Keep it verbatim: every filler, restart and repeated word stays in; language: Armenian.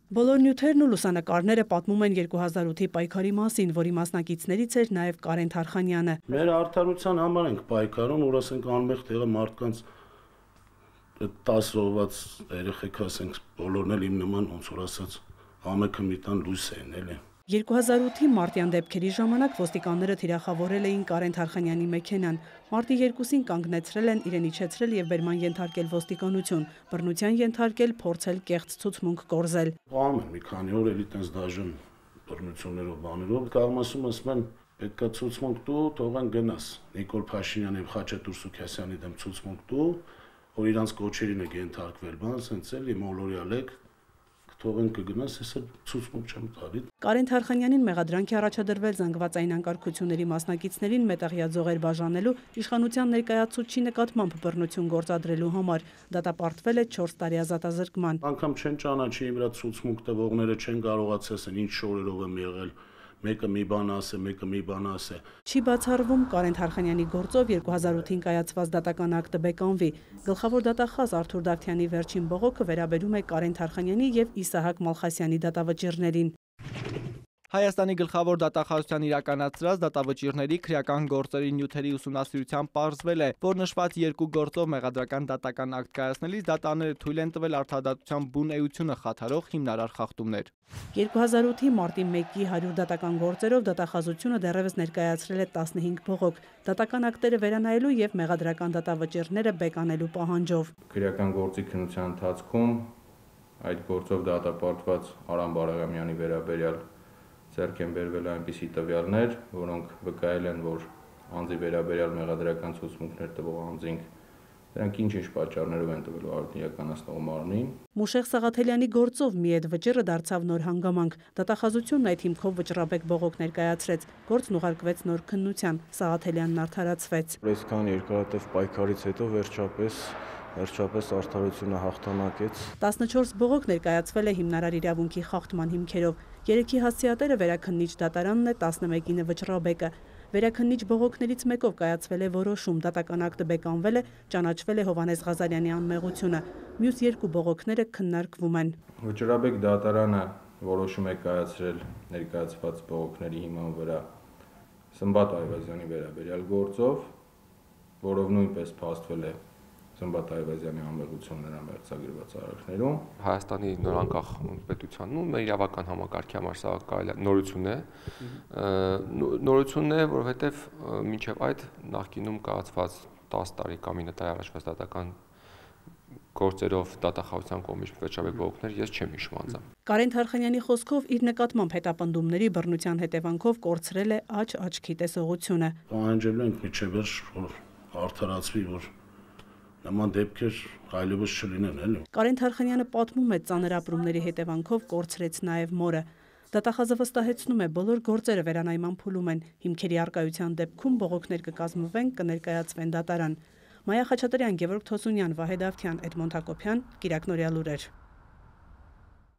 Բոլոր նյութերն ու լուսանկարները պատմում են երկու հազար ութի պայքարի մասին, որի մասնակիցներից էր նաև Կարեն Թարխանյանը։ Մեր արդարության համար ենք պայքարում, որ ասենք անմեղ տեղը մարդկանց տասը սովված երեխեք ասենք բոլորն էլ իմ նման ոնց որ ասած ամեքը մի տան լույս են էլի։ երկու հազար ութի մարտյան դեպքերի ժամանակ ոստիկանները թիրախավորել էին Կարեն Թարխանյանի մեքենան։ Մարտի երկուսին կանգնեցրել են, իրեն իջեցրել եւ բերման ենթարկել ոստիկանություն, բռնության ենթարկել, փորձել կեղծ ցուցմունք կորզել։ Ղամ են մի քանի օր էլի տես դաժան բռնություններով բաներով կաղում ասում ասում են պետքա ցուցմունք դու թողան գնաս Նիկոլ Փաշինյանի եւ Խաչատուր Սուքասյանի դեմ ցուցմունք դու որ իրանց կոչերին է ենթարկվել բան սենց էլի մոլորյալ եք թողեն կգնաս, հեսա ցուցմունք չեմ տալի։ Կարեն Թարխանյանին մեղադրանք է առաջադրվել զանգվածային անկարգությունների մասնակիցներին մետաղյա ձողեր բաժանելու իշխանության ներկայացուցչի նկատմամբ բռնություն գործադրելու համար։ Դատապարտվել է չորս տարի ազատազրկման։ Անգամ չեն ճանաչի իմ վրա ցուցմունք տվողները չեն կարողացել ասեն ինչ շորերով եմ եղել։ Մեկը մի բան ասե, մեկը մի բան ասե։ Չի բացառվում Կարեն Թարխանյանի գործով երկու հազար ութին կայացված դատական ակտը բեկանվի։ Գլխավոր դատախազ Արթուր Դավթյանի վերջին բողոքը վերաբերում է Կարեն Թարխանյանի եւ Իսահակ Մալխասյանի դատավճիռներին։ Հայաստանի գլխավոր դատախազության իրականացրած դատավճիռների քրեական գործերի նյութերի ուսումնասիրությամբ պարզվել է, որ նշված երկու գործով մեղադրական դատական ակտ կայացնելիս դատաները թույլ են տվել արդարադատության բուն էությունը խաթարող հիմնարար խախտումներ։ երկու հազար ութի մարտի մեկի հարյուր դատական գործերով դատախազությունը դեռևս ներկայացրել է տասնհինգ բողոք դատական ակտերը վերանայելու եւ մեղադրական դատավճիռները բեկանելու պահանջով։ Քրեական գործի քննության ընթացքում այդ գործով դատապարտված Արամ Բարաղամյանի վերաբերյալ ձեռք են բերվել այնպիսի տվյալներ, որոնք վկայել են, որ անձի վերաբերյալ մեղադրական ցուցմունքներ տվող անձին դրանք ինչ-ինչ պատճառներով են տվել արդիականացնող մարմնին։ Մուշեղ Սաղաթելյանի գործով մի այդ վճիռը դարձավ նոր հանգամանք։ Դատախազությունն այդ հիմքով վճռաբեկ բողոք ներկայացրեց։ Գործն ուղարկվեց նոր քննության։ Սաղաթելյանն արդարացվեց։ Այսքան երկարատև պայքարից հետո վերջապես Վերջապես արդարությունը հաղթանակեց։ տասնչորս բողոք ներկայացվել է հիմնարար իրավունքի խախտման հիմքերով։ Երեքի հասցեատերը վերաքննիչ դատարանն է, տասնմեկինը վճռաբեկը։ Վերաքննիչ բողոքներից մեկով կայացվել է որոշում, դատական ակտը բեկանվել է, ճանաչվել է Հովհաննես Ղազարյանի անմեղությունը։ Մյուս երկու բողոքները քննարկվում են։ Վճռաբեկ դատարանը որոշում է կայացրել ներկայացված բողոքների հիման վրա Սմբատ Այվազյանի վերաբերյալ գործով, որով նույնպես փաստվել է Սմբատ Այվազյանի անմեղությունն նրա մերձագրված արարքներում։ Հայաստանի նորանկախ պետությանն ու մեր իրավական համակարգի համար սա կարելի նորություն է։ Նորությունն է, որովհետև մինչև այդ նախկինում կայացված տասը տարի կամ ինը տարի առաջվա դատական գործերով դատախազության կողմից վճռաբեկ բողոքներ ես չեմ հիշում անձամբ։ Կարեն Թարխանյանի խոսքով իր նկատմամբ հետապնդումների բռնության հետևանքով կորցրել է աջ-աչքի տեսողությունը։ Պահանջելու ենք միջև վերջ որ արդարացվի, որ նման դեպքեր այլևս չլինեն, էլի։ Կարեն Թարխանյանը պատմում է ծանր ապրումների հետևանքով կորցրեց նաև մորը։ Դատախազը վստահեցնում է բոլոր գործերը վերանայման փուլում են։ Հիմքերի առկայության դեպքում բողոքներ կկազմվեն, կներկայացվեն դատարան։ Մայա Խաչատրյան, Գևորգ Թոսունյան, Վահե Դավթյան, Էդմոնդ Հակոբյան, Կիրակ Նորյալ լուրեր։